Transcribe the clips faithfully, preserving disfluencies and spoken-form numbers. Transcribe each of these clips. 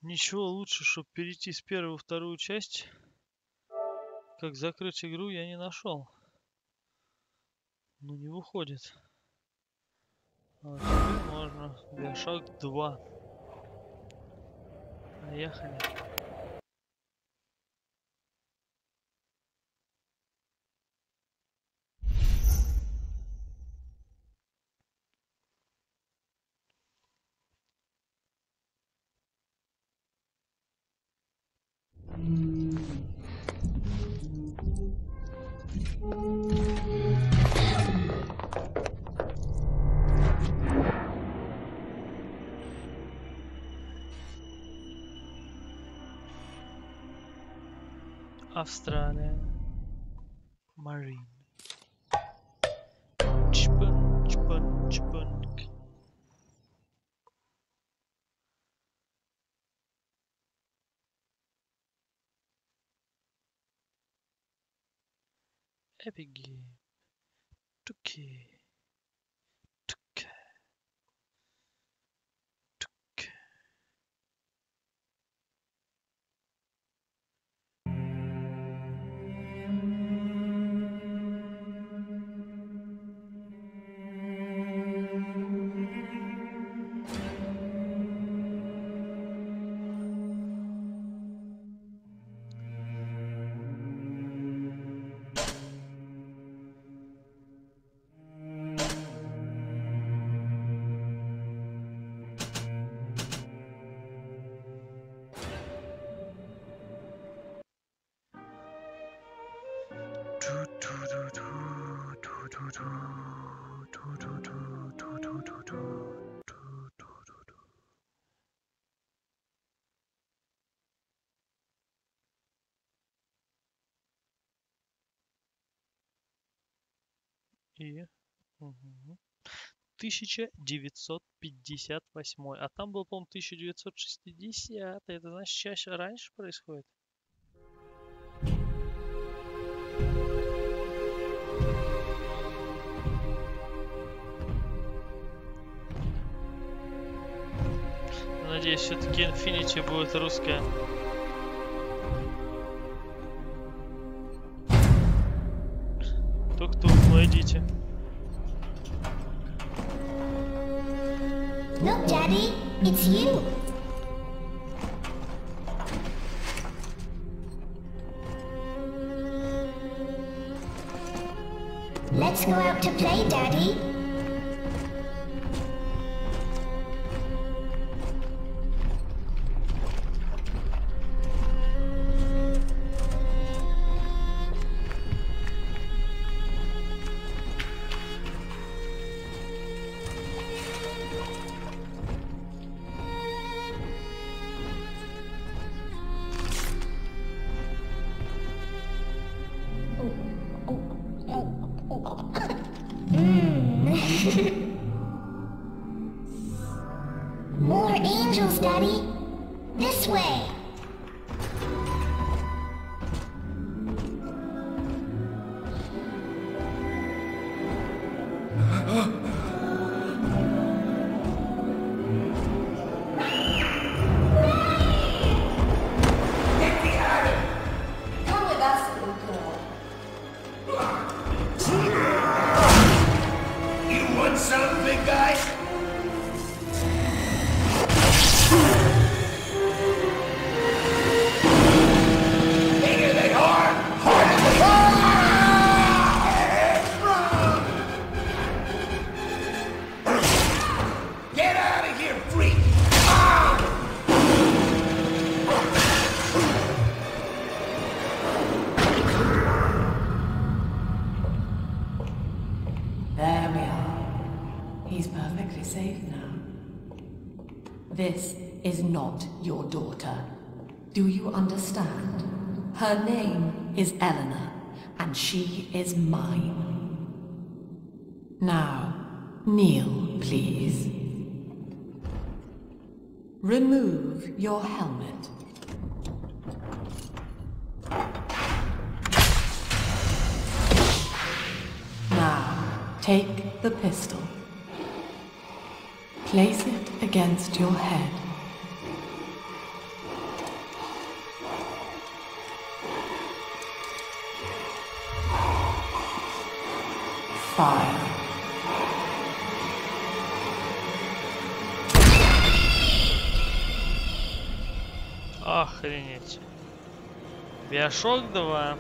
Ничего лучше, чтобы перейти с первой во вторую часть, как закрыть игру, я не нашел. Ну не выходит. А вот теперь можно. Биошок два. Поехали. Австралия. Марин. Чпан, чпан, чпанк. Epic Game. Туки. Тука. Тука. И угу. тысяча девятьсот пятьдесят восьмой. А там был, по-моему, тысяча девятьсот шестидесятый. Это значит, чаще раньше происходит? Надеюсь, все-таки Infinity будет русская. Тук-тук, войдите. Look, Daddy, it's you. Let's go out to play, Daddy. More angels, Daddy. This way. Come with us, little girl. You want some, big guy? Bigger than hard! Harder than hard! Get out of here, freak! There we are. He's perfectly safe now. This is not your daughter. Do you understand? Her name is Eleanor, and she is mine. Now, kneel, please. Remove your helmet. Now, take the pistol. Place it against your head. five, Охренеть. Биошок два.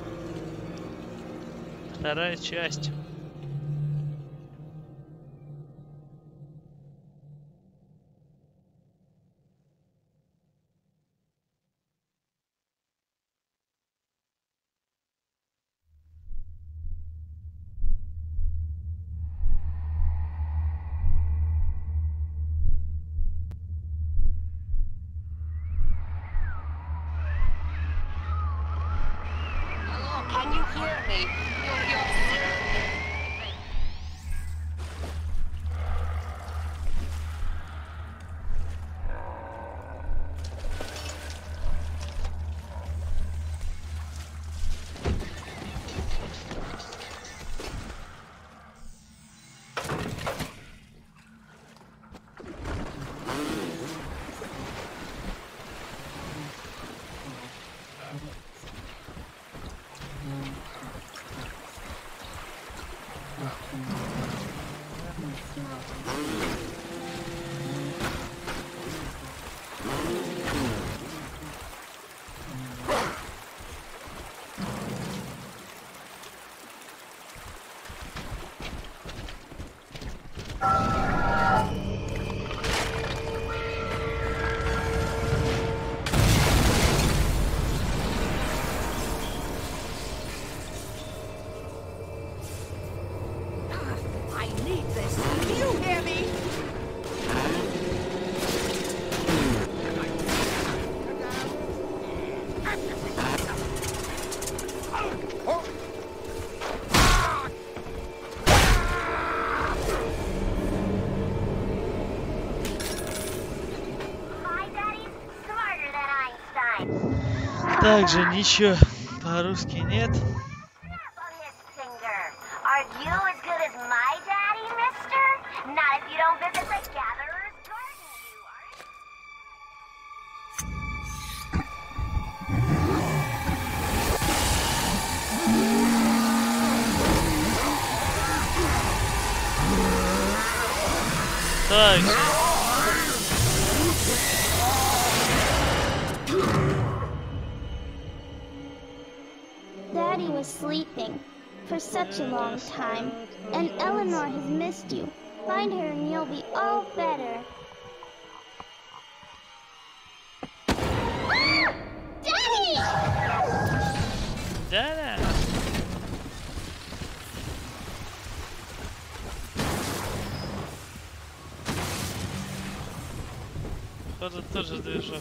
Вторая часть. Can you hear me? You're, you're... I need this. Do you hear me? My daddy's smarter than Einstein. Также ничего по-русски нет. Snap on his finger. Are you as good as my daddy, mister? Not if you don't visit the gatherer's garden, you are. Также. Daddy was sleeping for such a long time, and Eleanor has missed you. Find her and you'll be all better. Daddy! Да-да. Походу тоже движок.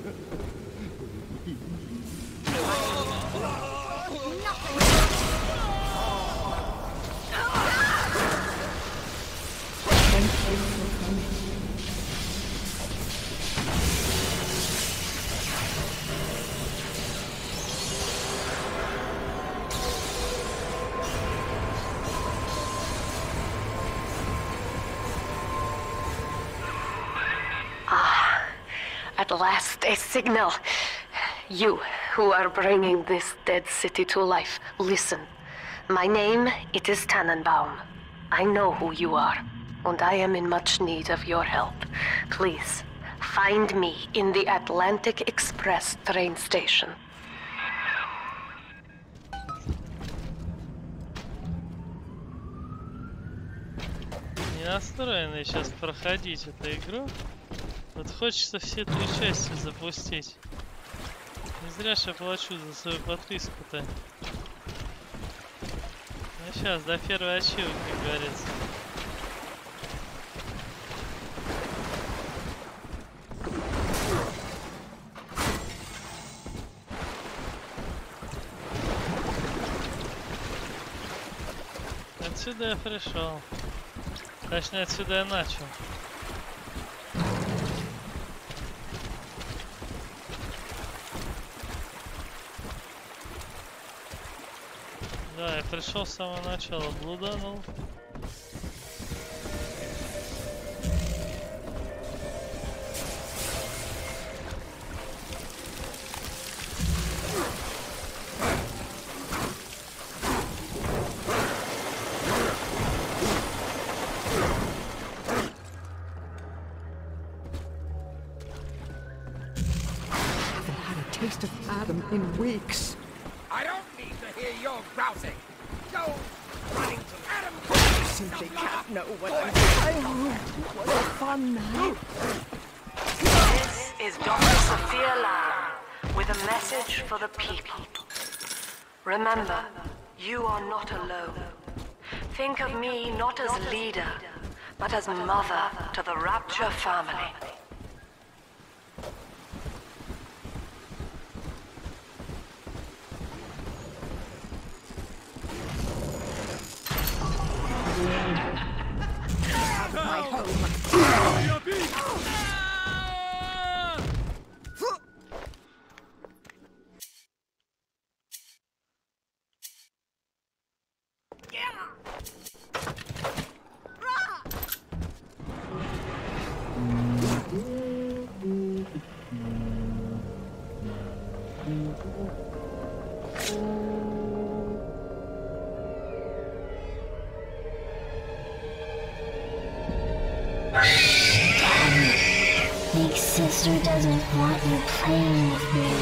At last, a signal. You, who are bringing this dead city to life, listen. My name, it is Tannenbaum. I know who you are, and I am in much need of your help. Please, find me in the Atlantic Express train station. Не настроены сейчас проходить эту игру. Вот хочется все три части запустить. Не зря же я плачу за свою подписку-то. Ну сейчас, до первой ачивки, как говорится. Отсюда я пришел. Точнее, отсюда я начал. Да, я пришел с самого начала, блуданул. taste of Adam in weeks. I don't need to hear your grousing. Go running to Adam. You simply can't know what I'm saying. What a fun night. This is Doctor Sophia Lamb with a message for the people. Remember, you are not alone. Think of me not as leader, but as mother to the Rapture family. My home. Big sister doesn't want you playing with me.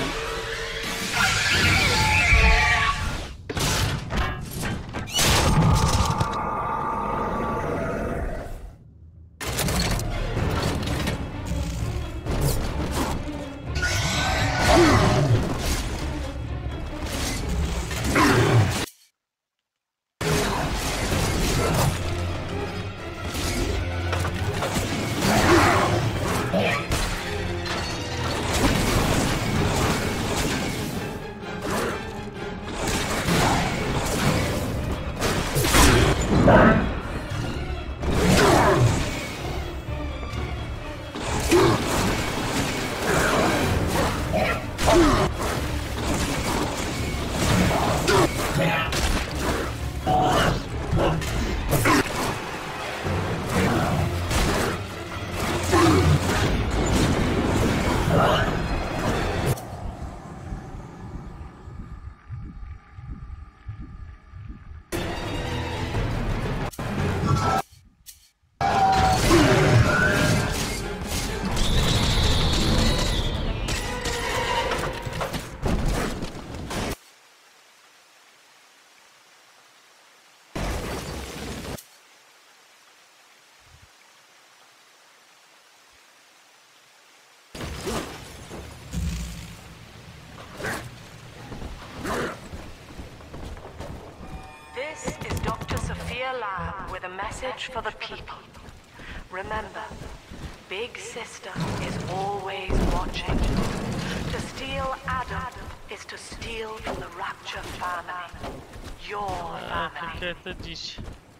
This is Doctor Sophia Lamb with a message for the people. Remember, Big Sister is always watching. To steal Adam is to steal from the Rapture family. Your А, family. какая-то дичь.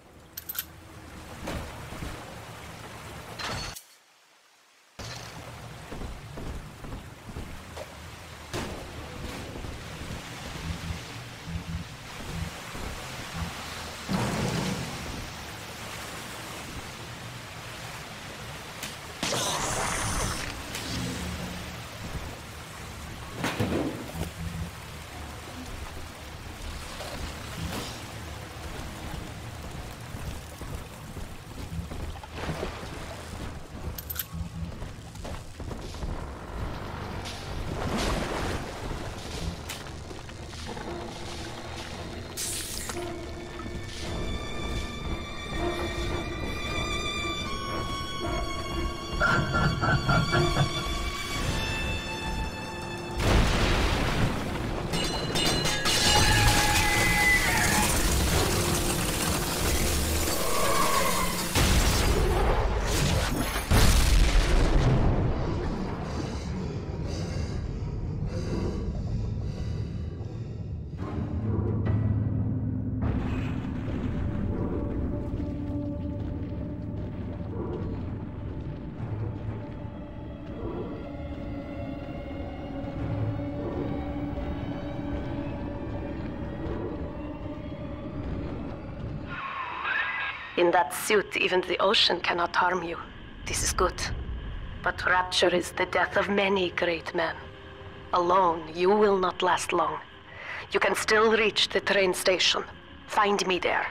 In that suit, even the ocean cannot harm you. This is good. But Rapture is the death of many great men. Alone, you will not last long. You can still reach the train station. Find me there.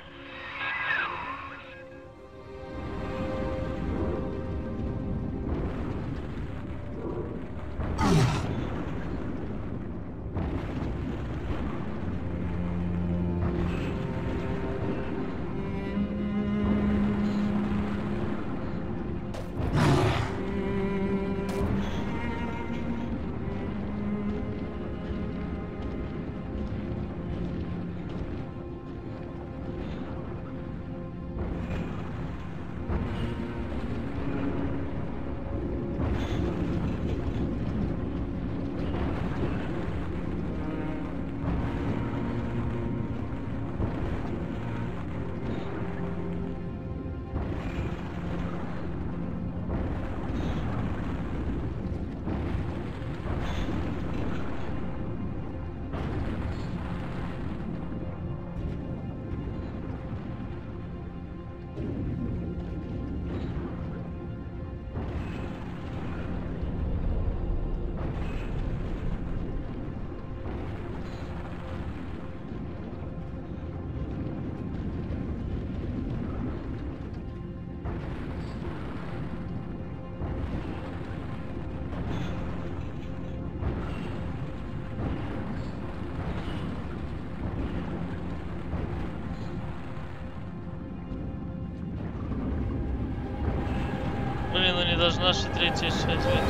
должна же третья часть быть.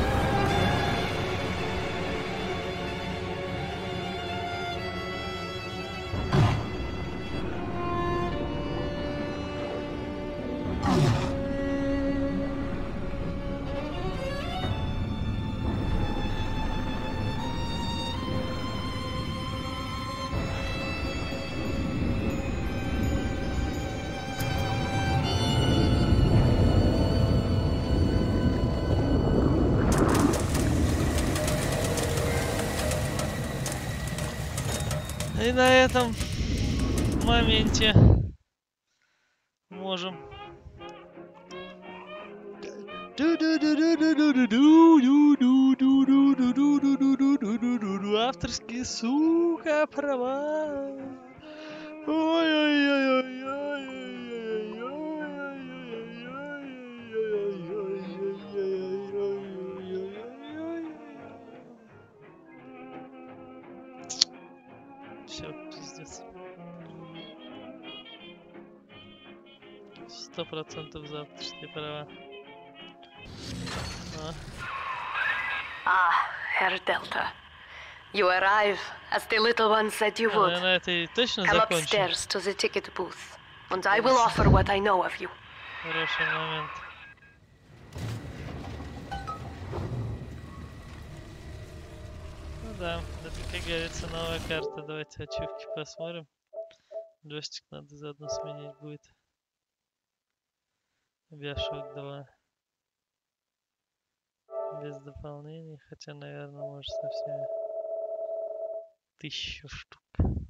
И на этом моменте можем авторские, сука, права. Все, пиздец. Сто процентов за авторские права. А. Ah, Herr Delta. You arrive as the little one said you would. На этой точно Come закончим. upstairs to the ticket booth, and I will offer what I know of you. Хороший момент. Ну да, это, как говорится, новая карта. Давайте ачивки посмотрим. Джойстик надо заодно сменить будет. Биошок два. Без дополнений, хотя, наверное, может со всеми. Тысячу штук.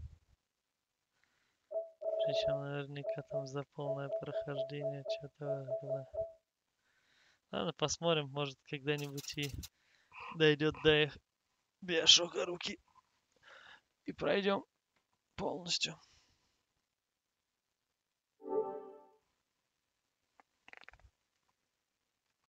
Причем наверняка там за полное прохождение что-то. Ладно, посмотрим, может когда-нибудь и дойдет до их Биошока руки. И пройдем полностью.